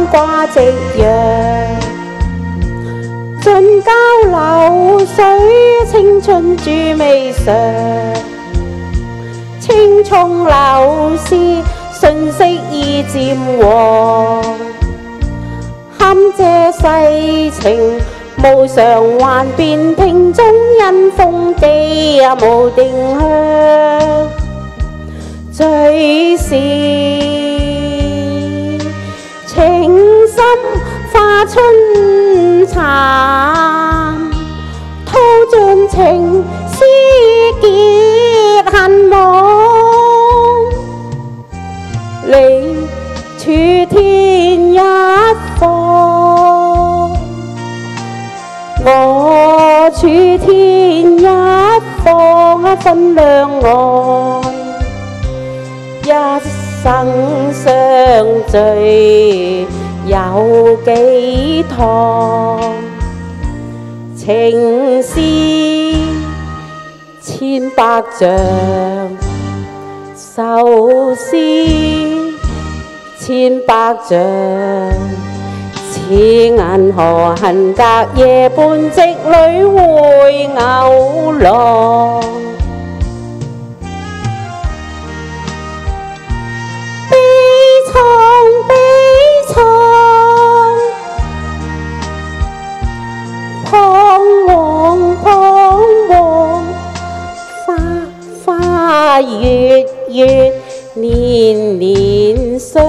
掛夕陽，盡交流水，青春住未嘗。青蔥柳絲，瞬息已漸黃。堪這世情無常幻變，瓶中因風寄無定向。最是情深化春殘，吐盡情絲結恨網。你處天一方，我處天一方，分兩岸。一生相聚有幾趟，情是千百丈，愁是千百丈。似銀河恨隔夜半，織女會偶郎。月月年年想，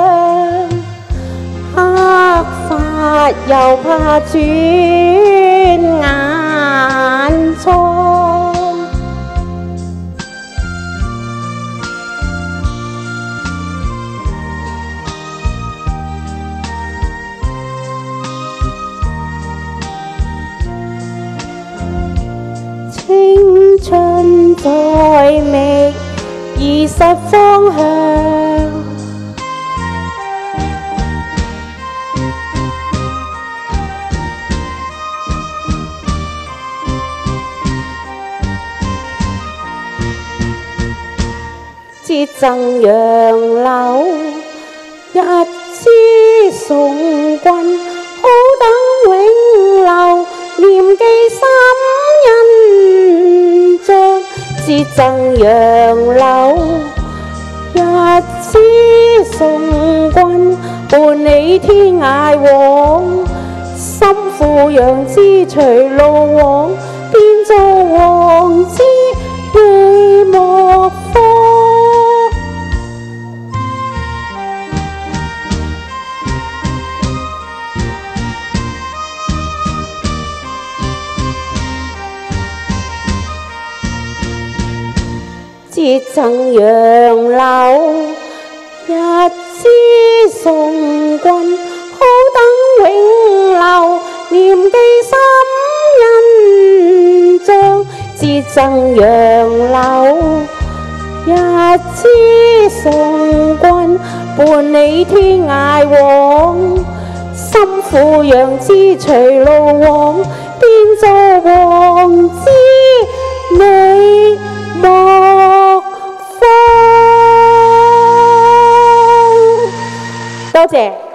黑髮又怕轉眼蒼。青春在覓兒實方向，節贈楊柳，一枝送君，好等永留，念記心印象。節贈楊柳，一枝送君，伴你天涯往。心付楊枝隨路往，變做黃枝你莫放。節贈楊柳，一枝送君，好等永留，念記心印象。節贈楊柳，一枝送君，伴你天涯往。心付楊枝隨路往，變做黃枝你莫放。多謝。